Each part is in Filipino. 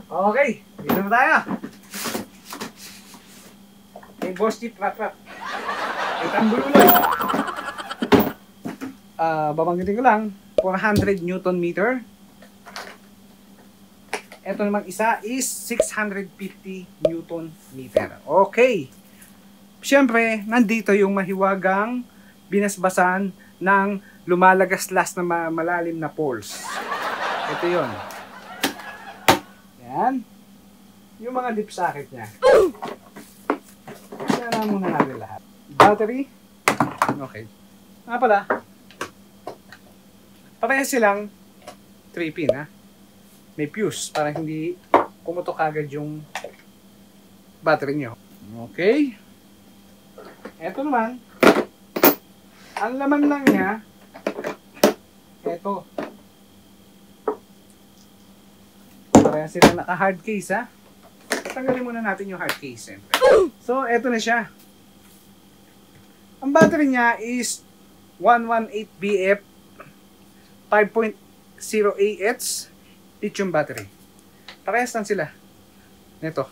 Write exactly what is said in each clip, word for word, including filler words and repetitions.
Okay, dito na tayo. May boss tip, rap rap. May tambululoy. Uh, babanggitin ko lang, four hundred newton meter. Ito namang isa is six hundred fifty newton meter. Okay. Siyempre, nandito yung mahiwagang binasbasan ng lumalagaslas na malalim na poles. Ito yun. Yan. Yung mga dip socket niya. Kaya muna natin lahat. Battery. Okay. Nga pala. Parehas silang three pin ha. May fuse para hindi pumutok agad yung battery nyo. Okay. Ito naman. Ang laman lang niya. Ito. Kaya sila naka-hard case ha. Tanggalin muna natin yung hard case siyempre. So, eto na siya. Ang battery niya is one eighteen B F five point zero A H lithium battery. Parehas lang sila. Neto.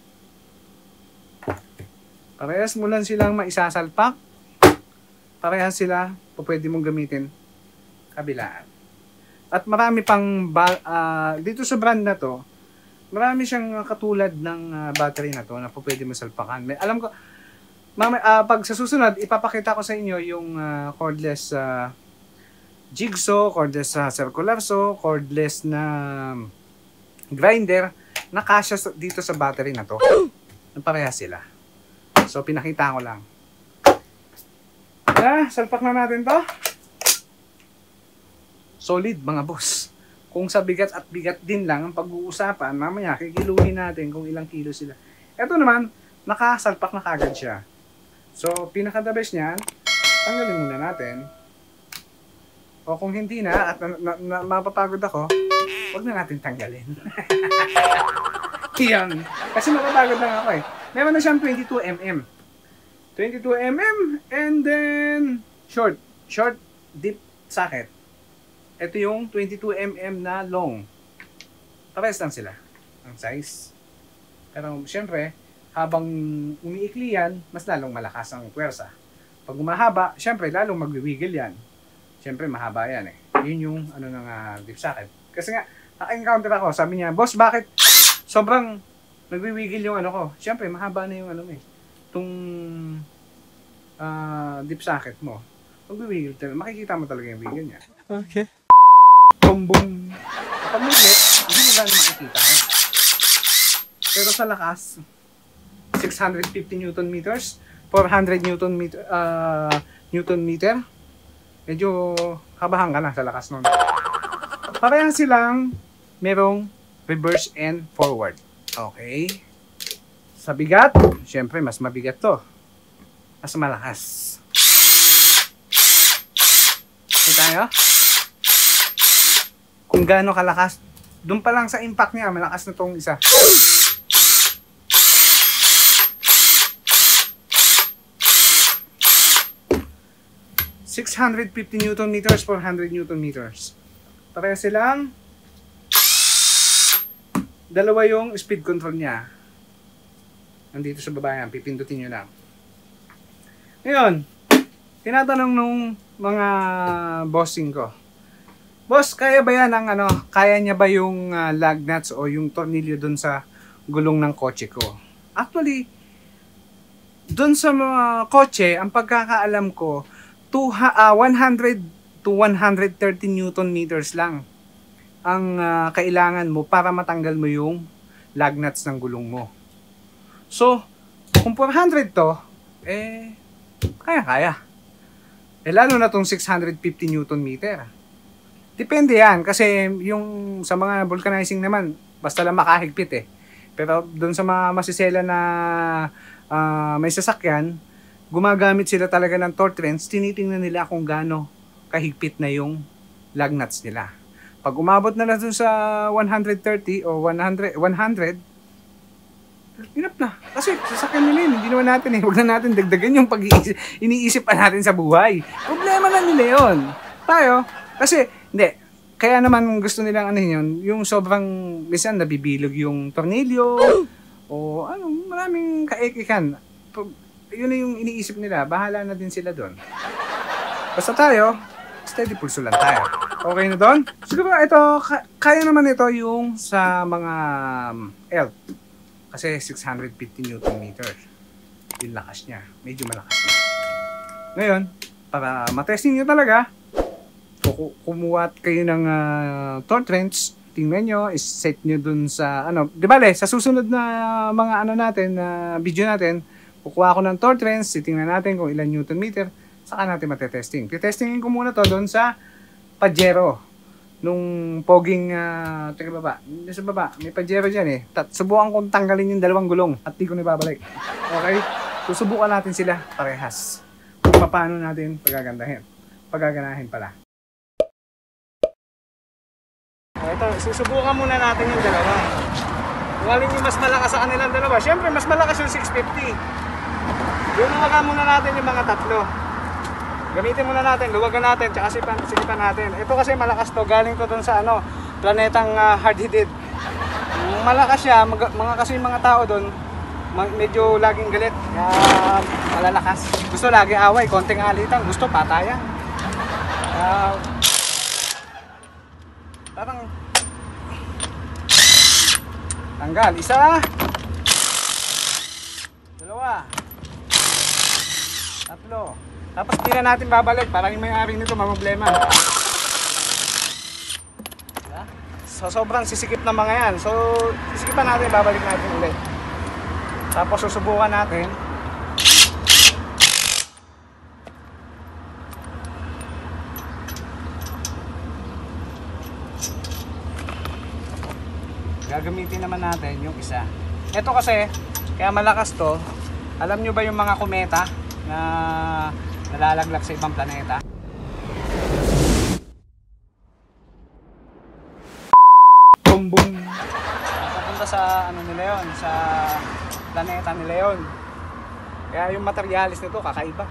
Parehas mo lang silang maisasalpak. Parehas sila pwede mong gamitin kabilaan. At marami pang uh, dito sa brand na to, marami siyang katulad ng uh, battery na to na pwede mo salpakan. May, alam ko, mama, uh, pag sa susunod, ipapakita ko sa inyo yung uh, cordless uh, jigsaw, cordless uh, circular saw, cordless na grinder na kasya dito sa battery na to. Parehas sila. So, pinakita ko lang. Ah, salpak na natin to. Solid mga boss. Kung sa bigat at bigat din lang ang pag-uusapan, mamaya kikiluhin natin kung ilang kilo sila. Ito naman, nakasalpak na kagad siya. So, pinaka-the best niyan, tanggalin muna natin. O kung hindi na, at na, na, na, mapapagod ako, huwag na natin tanggalin. Yan. Kasi mapapagod lang ako eh. Meron na siyang twenty-two millimeter. twenty-two millimeter and then short. Short dip socket. Ito yung twenty-two millimeter na long. Parehas lang sila ang size. Pero siyempre, habang umiikli yan, mas lalong malakas ang puwersa. Pag umahaba, siyempre lalong magwiwigil yan. Siyempre mahaba yan eh. Yun yung ano ng uh, dip socket. Kasi nga, naka-encounter ako, sabi niya, boss, bakit sobrang nagwiwigil yung ano ko? Siyempre, mahaba na yung ano eh. Itong uh, dip socket mo. Magwiwigil talaga. Makikita mo talaga yung wigil niya. Okay. Boom! Kapag muglit, hindi mo gano'n makikita eh. Pero sa lakas, six hundred fifty newton meters, four hundred newton meter, uh, newton meter, medyo kabahan ka na sa lakas nun. Parehas silang merong reverse and forward. Okay. Sa bigat, syempre mas mabigat to. Mas malakas. Okay tayo? Kung gaano kalakas, doon pa lang sa impact niya, malakas na tong isa. six hundred fifty newton meters, four hundred newton meters. Pareha silang dalawa yung speed control niya. Nandito sa baba yan, pipindutin nyo lang. Ngayon, tinatanong nung mga bossing ko, boss, kaya ba yan ang ano, kaya niya ba yung uh, lug nuts o yung tornilyo dun sa gulong ng kotse ko? Actually, dun sa mga kotse, ang pagkakaalam ko, two, uh, one hundred to one hundred thirty newton meters lang ang uh, kailangan mo para matanggal mo yung lug nuts ng gulong mo. So, kung four hundred to, eh, kaya-kaya. Eh, lalo na tong six hundred fifty newton meter. Depende yan, kasi yung sa mga vulcanizing naman, basta lang makahigpit eh. Pero doon sa mga masisela na uh, may sasakyan, gumagamit sila talaga ng torque wrench, tinitingnan nila kung gaano kahigpit na yung lug nuts nila. Pag umabot na lang doon sa one hundred thirty o one hundred, one hundred, enough na. Kasi sasakyan nila yun, hindi naman natin eh. Huwag na natin dagdagan yung pag-iisip, iniisip pa natin sa buhay. Problema na nila yun. Tayo, kasi, hindi, kaya naman gusto nilang ano yun, yung sobrang, minsan nabibilog yung tornilyo, o ano, maraming kaikikan. Yun na yung iniisip nila, bahala na din sila doon. Basta tayo, steady pulso lang tayo. Okay na doon? Siguro ito, kaya naman ito yung sa mga E L T. Kasi six hundred fifty newton meter. Yung lakas niya. Medyo malakas na. Ngayon, para matesting nyo talaga, kumuha kayo ng uh, torque wrench, tingnan nyo, is-set nyo dun sa, ano, di ba le, sa susunod na mga ano natin, na uh, video natin, kukuha ko ng torque wrench, titingnan natin kung ilan newton meter, saka natin matetesting. Titestingin ko muna to dun sa Pajero, nung poging, uh, teka baba, sa baba, may Pajero dyan eh. Tat, subukan kong tanggalin yung dalawang gulong at di ko nababalik. Okay? Susubukan natin sila parehas. Kung paano natin pagagandahin. Pagaganahin pala. Ito, susubukan muna natin yung dalawa. Kung alin yung mas malakas sa kanilang dalawa. Siyempre, mas malakas yung six fifty. Yung luwagan muna natin yung mga tatlo. Gamitin muna natin, luwagan natin, tsaka sipan, sipan natin. Ito kasi malakas to, galing to dun sa ano, planetang uh, hard-headed. Malakas siya, mga, mga kasi mga tao dun, medyo laging galit, kaya malalakas. Gusto lagi away, konting alitan, gusto patayan. Uh, parang tanggal, isa, dalawa, tatlo. Tapos hindi na natin babalik para yung may-ari nito mamblema. So sobrang sisikip ng mga yan. So sisikipan natin, babalik natin ulit. Tapos susubukan natin. Gagamitin naman natin yung isa. Ito kasi, kaya malakas to. Alam nyo ba yung mga kometa na nalalaglag sa ibang planeta? Boom boom. Papunta sa ano nila yon, sa planeta nila yon. Kaya yung materialis nito kakaiba.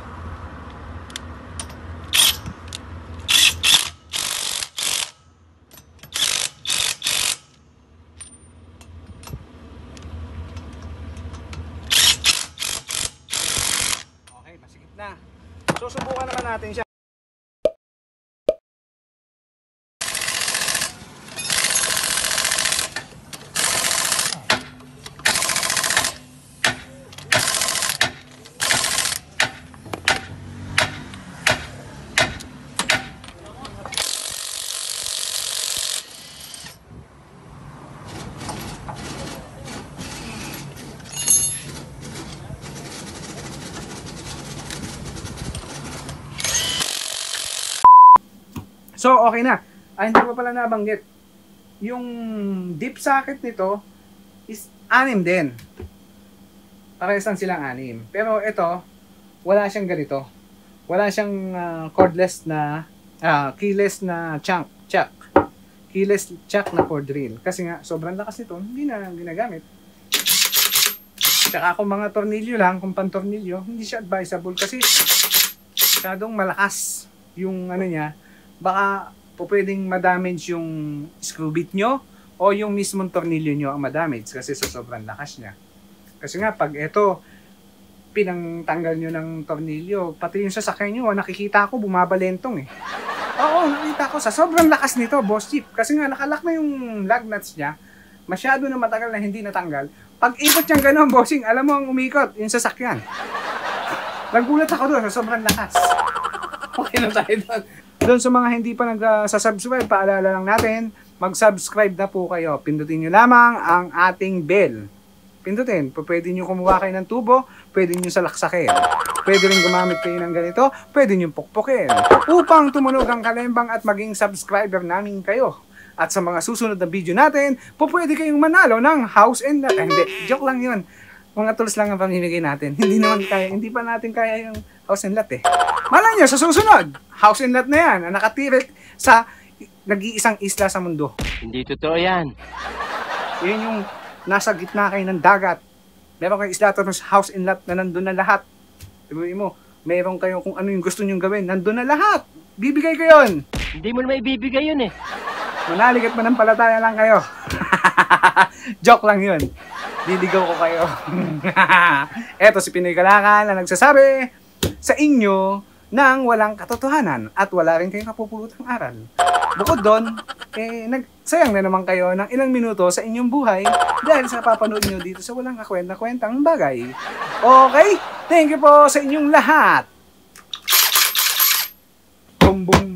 Okay, masikip na. Susubukan naman natin siya. So, okay na. Ah, hindi ko pala nabanggit. Yung deep socket nito is anim din. Parehas lang silang anim. Pero ito, wala siyang ganito. Wala siyang uh, cordless na, uh, keyless na chuck. chuck. Keyless chuck na for drill. Kasi nga, sobrang lakas nito, hindi na ginagamit. Tsaka kung mga tornilyo lang, kung pan-tornilyo, hindi siya advisable kasi masyadong malakas yung ano niya. Baka po pwedeng madamage yung screw bit nyo o yung mismong tornilyo nyo ang madamage kasi sa sobrang lakas niya. Kasi nga pag ito pinangtanggal nyo ng tornilyo, pati yung sasakyan nyo, nakikita ko bumabalentong eh. Oo, nakita ko sa sobrang lakas nito, boss jeep. Kasi nga nakalock na yung lug nuts niya, masyado na matagal na hindi natanggal. Pag ikot niyang gano'n, bossing, alam mo ang umikot, yung sasakyan. Nagulat ako doon sa sobrang lakas. Okay na tayo doon. Doon sa mga hindi pa nag-subscribe, paalala lang natin, mag-subscribe na po kayo. Pindutin nyo lamang ang ating bell. Pindutin. Pwede nyo kumuha kayo ng tubo, pwede nyo salaksakin. Pwede rin gumamit kayo ng ganito, pwede nyo pukpukin. Upang tumunog ang kalembang at maging subscriber namin kayo. At sa mga susunod na video natin, po pwede kayong manalo ng house and lot. Eh, hindi, joke lang yun. Mga tools lang ang pamimigay natin. Hindi naman kaya, hindi pa natin kaya yung house and lot eh. Malay nyo, sa susunod, house and lot na yan, na nakatirik sa nag-iisang isla sa mundo. Hindi totoo yan. Yun yung nasa gitna kayo ng dagat. Meron kayong isla tapos house and lot na nandun na lahat. Sabihin mo, meron kayo kung ano yung gusto nyong gawin, nandun na lahat. Bibigay ko yun. Hindi mo naman ibibigay yun eh. Manalig at manampalataya lang kayo. Joke lang yun. Liligaw ko kayo. Eto si Pinoy Kalakal na nagsasabi sa inyo ng walang katotohanan at wala rin kayong kapupulutang aral. Bukod doon, eh, nagsayang na naman kayo ng ilang minuto sa inyong buhay dahil sa papanood nyo dito sa walang kakwenta-kwentang bagay. Okay? Thank you po sa inyong lahat. Boom, boom.